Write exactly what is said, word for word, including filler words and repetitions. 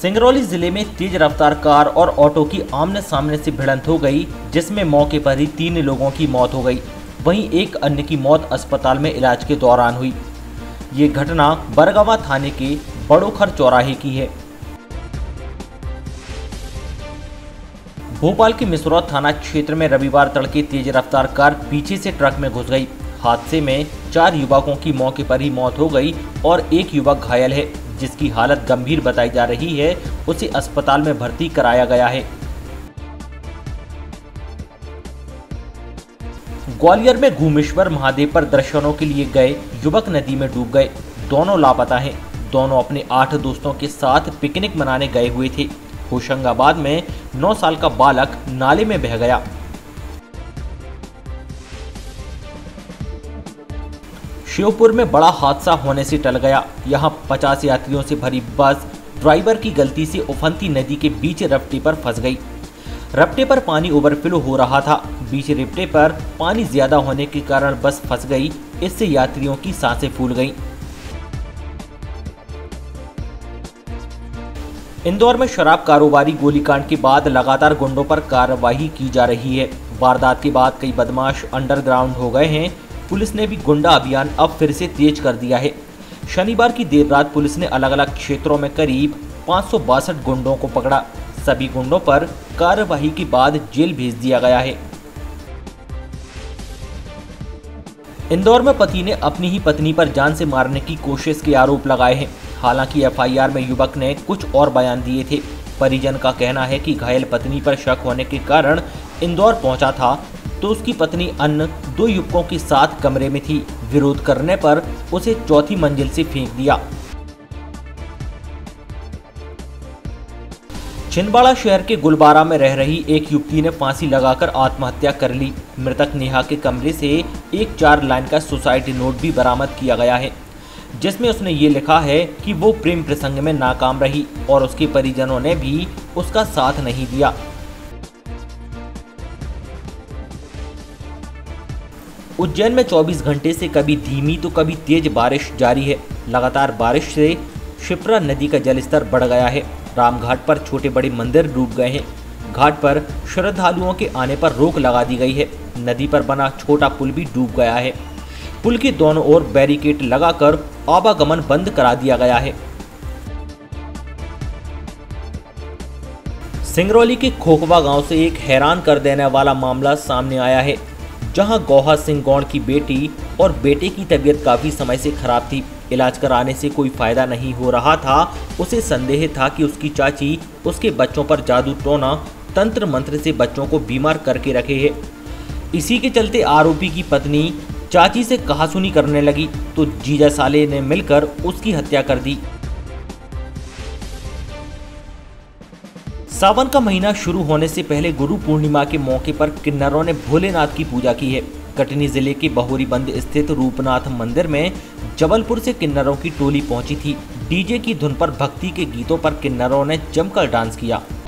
सिंगरौली जिले में तेज रफ्तार कार और ऑटो की आमने सामने से भिड़ंत हो गई, जिसमें मौके पर ही तीन लोगों की मौत हो गई। वहीं एक अन्य की मौत अस्पताल में इलाज के दौरान हुई। ये घटना बरगवा थाने के बड़ोखर चौराहे की है। भोपाल के मिसरौद थाना क्षेत्र में रविवार तड़के तेज रफ्तार कार पीछे से ट्रक में घुस गई। हादसे में चार युवकों की मौके पर ही मौत हो गई और एक युवक घायल है, जिसकी हालत गंभीर बताई जा रही है। उसे अस्पताल में भर्ती कराया गया है। ग्वालियर में घूमेश्वर महादेव पर दर्शनों के लिए गए युवक नदी में डूब गए। दोनों लापता हैं। दोनों अपने आठ दोस्तों के साथ पिकनिक मनाने गए हुए थे। होशंगाबाद में नौ साल का बालक नाले में बह गया। श्योपुर में बड़ा हादसा होने से टल गया। यहां पचास यात्रियों से भरी बस ड्राइवर की गलती से उफनती नदी के बीच रपटे पर फंस गई। रपटे पर पानी ओवरफ्लो हो रहा था। बीच रपटे पर पानी ज्यादा होने के कारण बस फंस गई। इससे यात्रियों की सांसें फूल गईं। इंदौर में शराब कारोबारी गोलीकांड के बाद लगातार गुंडों पर कार्रवाई की जा रही है। वारदात के बाद कई बदमाश अंडरग्राउंड हो गए हैं। पुलिस ने भी गुंडा अभियान अब फिर से तेज कर दिया है। शनिवार की देर रात पुलिस ने अलग अलग क्षेत्रों में करीब पाँच सौ बासठ गुंडों को पकड़ा। सभी गुंडों पर कार्रवाई के बाद जेल भेज दिया गया है। इंदौर में पति ने अपनी ही पत्नी पर जान से मारने की कोशिश के आरोप लगाए हैं। हालांकि एफ आई आर में युवक ने कुछ और बयान दिए थे। परिजन का कहना है कि घायल पत्नी पर शक होने के कारण इंदौर पहुंचा था तो उसकी पत्नी अन्य दो युवकों के साथ कमरे में थी। विरोध करने पर उसे चौथी मंजिल से फेंक दिया। छिंदवाड़ा शहर के गुलबारा में रह रही एक युवती ने फांसी लगाकर आत्महत्या कर ली। मृतक नेहा के कमरे से एक चार लाइन का सुसाइड नोट भी बरामद किया गया है, जिसमें उसने ये लिखा है कि वो प्रेम प्रसंग में नाकाम रही और उसके परिजनों ने भी उसका साथ नहीं दिया। उज्जैन में चौबीस घंटे से कभी धीमी तो कभी तेज बारिश जारी है। लगातार बारिश से शिप्रा नदी का जलस्तर बढ़ गया है। रामघाट पर छोटे बड़े मंदिर डूब गए हैं। घाट पर श्रद्धालुओं के आने पर रोक लगा दी गई है। नदी पर बना छोटा पुल भी डूब गया है। पुल के दोनों ओर बैरिकेड लगाकर आवागमन बंद करा दिया गया है। सिंगरौली के खोखवा गांव से एक हैरान कर देने वाला मामला सामने आया है, जहां गौहा सिंह गौड़ की बेटी और बेटे की तबीयत काफी समय से खराब थी। इलाज कराने से कोई फायदा नहीं हो रहा था। उसे संदेह था कि उसकी चाची उसके बच्चों पर जादू टोना तंत्र मंत्र से बच्चों को बीमार करके रखे है। इसी के चलते आरोपी की पत्नी चाची से कहासुनी करने लगी तो जीजा साले ने मिलकर उसकी हत्या कर दी। सावन का महीना शुरू होने से पहले गुरु पूर्णिमा के मौके पर किन्नरों ने भोलेनाथ की पूजा की है। कटनी जिले के बहुरीबंद स्थित रूपनाथ मंदिर में जबलपुर से किन्नरों की टोली पहुंची थी। डीजे की धुन पर भक्ति के गीतों पर किन्नरों ने जमकर डांस किया।